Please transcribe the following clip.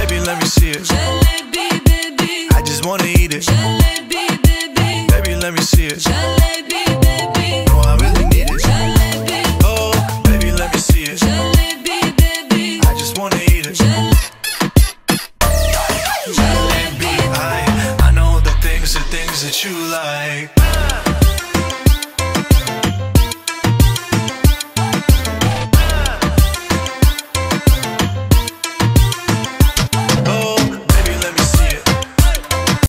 baby, let me see it. Jalebi, baby. I just wanna eat it. Jalebi, baby. Baby, let me see it. Jalebi, baby. No, I really need it. Jalebi. Oh, baby, let me see it. Jalebi, baby. I just wanna eat it. Jalebi, I know the things that you like.